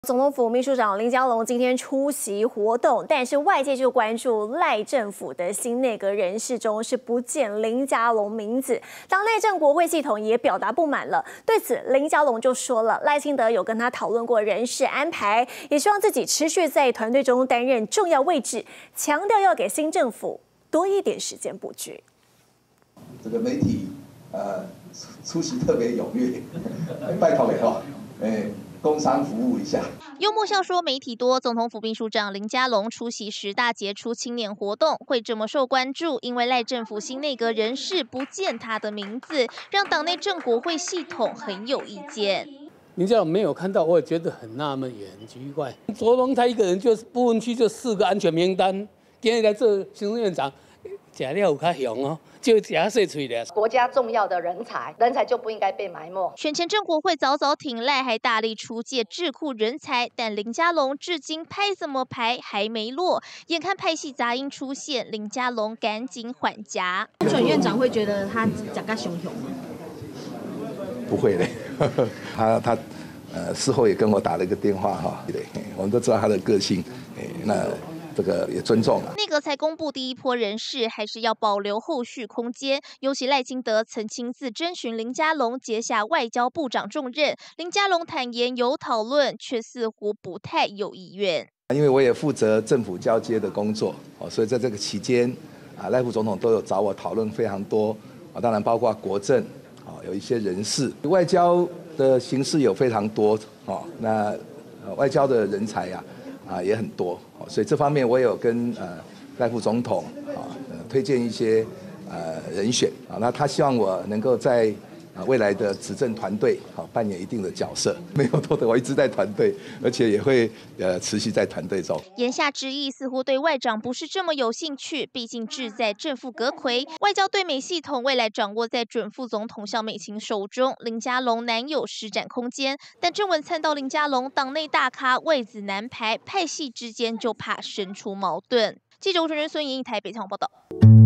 总统府秘书长林佳龙今天出席活动，但是外界就关注赖政府的新内阁人士中是不见林佳龙名字，党内政国会系统也表达不满了。对此，林佳龙就说了，赖清德有跟他讨论过人事安排，也希望自己持续在团队中担任重要位置，强调要给新政府多一点时间布局。 这个媒体出席特别踊跃，拜托了哈，工商服务一下。 幽默笑说媒体多，总统府秘书长林佳龙出席10大杰出青年活动，会这么受关注，因为赖政府新内阁人士不见他的名字，让党内政国会系统很有意见。 林佳龙没有看到，我也觉得很纳闷，也很奇怪。卓荣泰一个人就是不分区就4个安全名单，今天来做行政院长，吃了有较香哦。就牙碎嘴的。 国家重要的人才就不应该被埋没。 选前政国会早早挺赖，还大力出借智库人才，但林佳龙至今拍什么牌还没落。眼看派系杂音出现，林佳龙赶紧缓夹。 准院长会觉得他讲个熊熊吗？ 不会嘞，他事后也跟我打了一个电话哈，对，我们都知道他的个性，那。这个也尊重了。 内阁才公布第一波人事，还是要保留后续空间。尤其赖清德曾亲自征询林佳龙接下外交部长重任，林佳龙坦言有讨论，却似乎不太有意愿。 因为我也负责政府交接的工作，所以在这个期间，赖副总统都有找我讨论非常多，当然包括国政，有一些人事，外交的形式有非常多，那外交的人才呀。也很多，所以这方面我也有跟赖副总统推荐一些人选那他希望我能够在未来的执政团队扮演一定的角色，没有错的，我一直在团队，而且也会持续在团队中。 言下之意似乎对外长不是这么有兴趣，毕竟志在正副阁揆，外交对美系统未来掌握在准副总统萧美琴手中，林佳龙难有施展空间。但郑文灿到林佳龙，党内大咖位子难排，派系之间就怕生出矛盾。记者吴纯仁、孙莹台北采访报道。